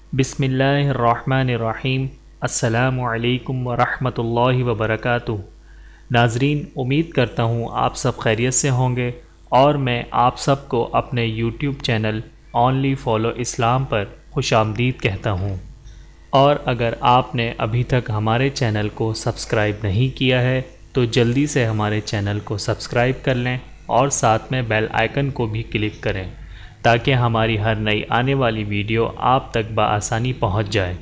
بسم اللہ الرحمن الرحیم۔ السلام علیکم ورحمۃ اللہ وبرکاتہ۔ ناظرین، امید کرتا ہوں آپ سب خیریت سے ہوں گے اور میں آپ سب کو اپنے یوٹیوب چینل اونلی فالو اسلام پر خوش آمدید کہتا ہوں۔ اور اگر آپ نے ابھی تک ہمارے چینل کو سبسکرائب نہیں کیا ہے تو جلدی سے ہمارے چینل کو سبسکرائب کر لیں اور ساتھ میں بیل آئیکن کو بھی کلک کریں تاکہ ہماری ہر نئی آنے والی ویڈیو آپ تک بآسانی پہنچ جائے۔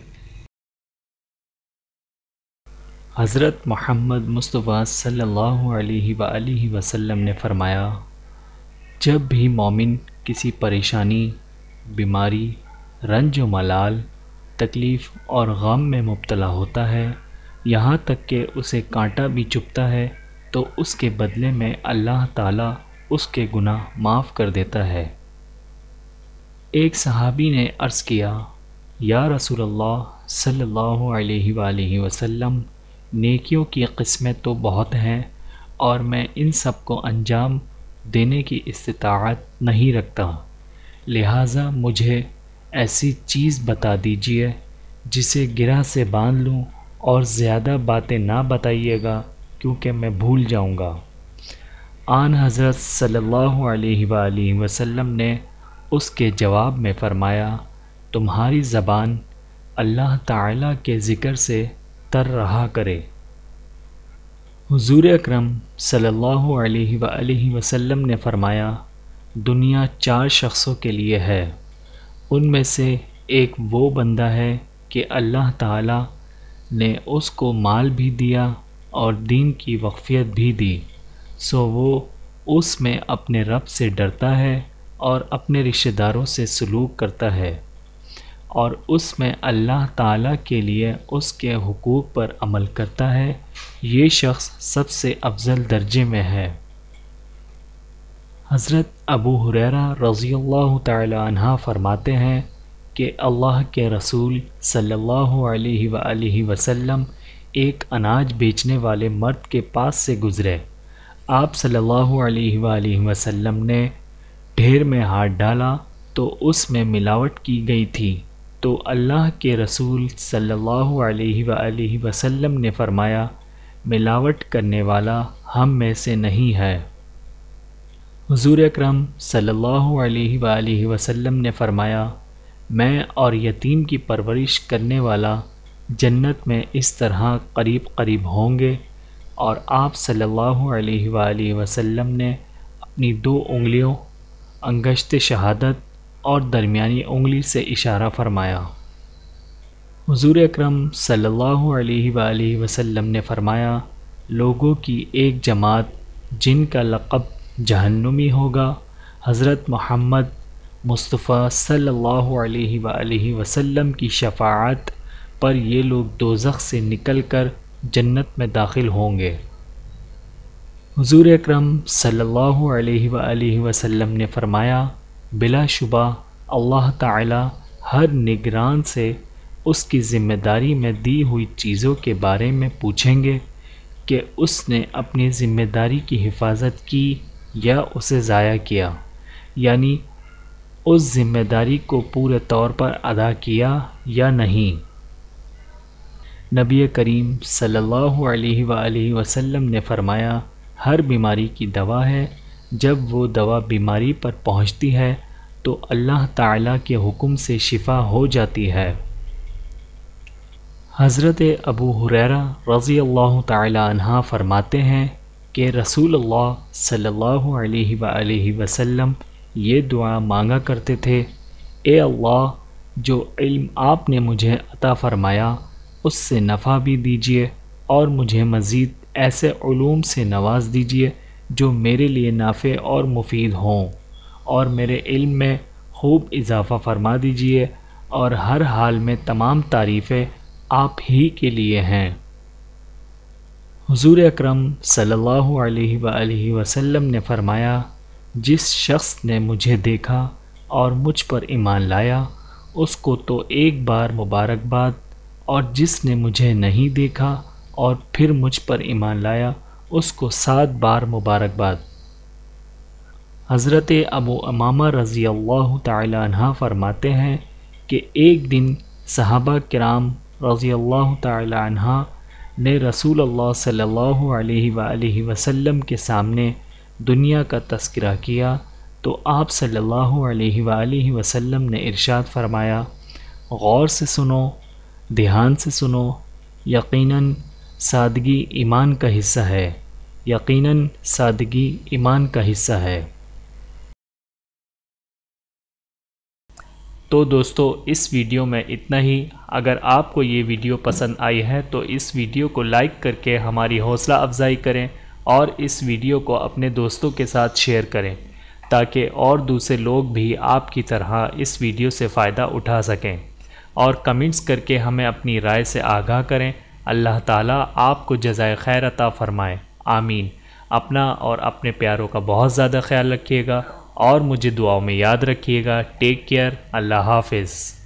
حضرت محمد مصطفیٰ صلی اللہ علیہ وآلہ وسلم نے فرمایا، جب بھی مومن کسی پریشانی، بیماری، رنج و ملال، تکلیف اور غم میں مبتلا ہوتا ہے، یہاں تک کہ اسے کانٹا بھی چبھتا ہے، تو اس کے بدلے میں اللہ تعالیٰ اس کے گناہ معاف کر دیتا ہے۔ ایک صحابی نے عرض کیا، یا رسول اللہ صلی اللہ علیہ وآلہ وسلم، نیکیوں کی قسمیں تو بہت ہیں اور میں ان سب کو انجام دینے کی استطاعت نہیں رکھتا، لہٰذا مجھے ایسی چیز بتا دیجیے جسے گرہ سے باندھ لوں اور زیادہ باتیں نہ بتائیے گا کیونکہ میں بھول جاؤں گا۔ آن حضرت صلی اللہ علیہ وآلہ وسلم نے اس کے جواب میں فرمایا، تمہاری زبان اللہ تعالیٰ کے ذکر سے تر رہا کرے۔ حضور اکرم صلی اللہ علیہ وآلہ وسلم نے فرمایا، دنیا 4 شخصوں کے لیے ہے، ان میں سے ایک وہ بندہ ہے کہ اللہ تعالیٰ نے اس کو مال بھی دیا اور دین کی وقفیت بھی دی، سو وہ اس میں اپنے رب سے ڈرتا ہے اور اپنے رشتہ داروں سے سلوک کرتا ہے، اور اس میں اللہ تعالیٰ کے لیے اس کے حقوق پر عمل کرتا ہے، یہ شخص سب سے افضل درجے میں ہے۔ حضرت ابو ہریرہ رضی اللہ تعالی عنہ فرماتے ہیں کہ اللہ کے رسول صلی اللہ علیہ وآلہ وسلم ایک اناج بیچنے والے مرد کے پاس سے گزرے۔ آپ صلی اللہ علیہ وآلہ وسلم نے ڈھیر میں ہاتھ ڈالا تو اس میں ملاوٹ کی گئی تھی، تو اللہ کے رسول صلی اللہ علیہ وآلہ وسلم نے فرمایا، ملاوٹ کرنے والا ہم میں سے نہیں ہے۔ حضور اکرم صلی اللہ علیہ وآلہ وسلم نے فرمایا، میں اور یتیم کی پرورش کرنے والا جنت میں اس طرح قریب قریب ہوں گے، اور آپ صلی اللہ علیہ وآلہ وسلم نے اپنی 2 انگلیوں انگشت شہادت اور درمیانی انگلی سے اشارہ فرمایا۔ حضور اکرم صلی اللہ علیہ وآلہ وسلم نے فرمایا، لوگوں کی ایک جماعت جن کا لقب جہنمی ہوگا، حضرت محمد مصطفیٰ صلی اللہ علیہ وآلہ وسلم کی شفاعت پر یہ لوگ دوزخ سے نکل کر جنت میں داخل ہوں گے۔ حضور اکرم صلی اللہ علیہ وآلہ وسلم نے فرمایا، بلا شبہ اللہ تعالی ہر نگران سے اس کی ذمہ داری میں دی ہوئی چیزوں کے بارے میں پوچھیں گے کہ اس نے اپنی ذمہ داری کی حفاظت کی یا اسے ضائع کیا، یعنی اس ذمہ داری کو پورے طور پر ادا کیا یا نہیں۔ نبی کریم صلی اللہ علیہ وآلہ وسلم نے فرمایا، ہر بیماری کی دوا ہے، جب وہ دوا بیماری پر پہنچتی ہے تو اللہ تعالیٰ کے حکم سے شفا ہو جاتی ہے۔ حضرت ابو ہریرہ رضی اللہ تعالی عنہ فرماتے ہیں کہ رسول اللہ صلی اللہ علیہ وآلہ وسلم یہ دعا مانگا کرتے تھے، اے اللہ، جو علم آپ نے مجھے عطا فرمایا اس سے نفع بھی دیجیے اور مجھے مزید ایسے علوم سے نواز دیجیے جو میرے لیے نافع اور مفید ہوں، اور میرے علم میں خوب اضافہ فرما دیجیے، اور ہر حال میں تمام تعریفیں آپ ہی کے لیے ہیں۔ حضور اکرم صلی اللہ علیہ وآلہ وسلم نے فرمایا، جس شخص نے مجھے دیکھا اور مجھ پر ایمان لایا اس کو تو ایک بار مبارکباد، اور جس نے مجھے نہیں دیکھا اور پھر مجھ پر ایمان لایا اس کو 7 بار مبارکباد۔ حضرت ابو امامہ رضی اللہ تعالی عنہ فرماتے ہیں کہ ایک دن صحابہ کرام رضی اللہ تعالی عنہ نے رسول اللہ صلی اللہ علیہ وآلہ وسلم کے سامنے دنیا کا تذکرہ کیا تو آپ صلی اللہ علیہ وآلہ وسلم نے ارشاد فرمایا، غور سے سنو، دھیان سے سنو، یقیناً سادگی ایمان کا حصہ ہے، یقیناً سادگی ایمان کا حصہ ہے۔ تو دوستو اس ویڈیو میں اتنا ہی۔ اگر آپ کو یہ ویڈیو پسند آئی ہے تو اس ویڈیو کو لائک کر کے ہماری حوصلہ افزائی کریں اور اس ویڈیو کو اپنے دوستوں کے ساتھ شیئر کریں تاکہ اور دوسرے لوگ بھی آپ کی طرح اس ویڈیو سے فائدہ اٹھا سکیں، اور کمنٹس کر کے ہمیں اپنی رائے سے آگاہ کریں۔ اللہ تعالیٰ آپ کو جزائے خیر عطا فرمائے، آمین۔ اپنا اور اپنے پیاروں کا بہت زیادہ خیال رکھیے گا اور مجھے دعاؤں میں یاد رکھیے گا۔ ٹیک کیئر، اللہ حافظ۔